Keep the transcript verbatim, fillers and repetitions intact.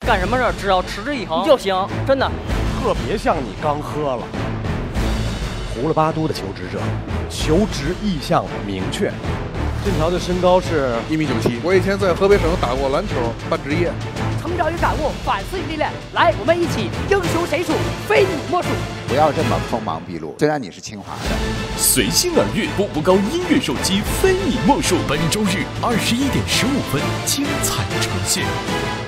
干什么事只要持之以恒就行，真的。 特别像你刚喝了。胡了巴都的求职者，求职意向明确。剑桥的身高是一米九七。我以前在河北省打过篮球，半职业。 成长与感悟，反思与历练。来，我们一起英雄谁属，非你莫属。 不要这么锋芒毕露。虽然你是清华的， 随心而悦，步步高音乐手机非你莫属。本周日二十一点十五分精彩呈现。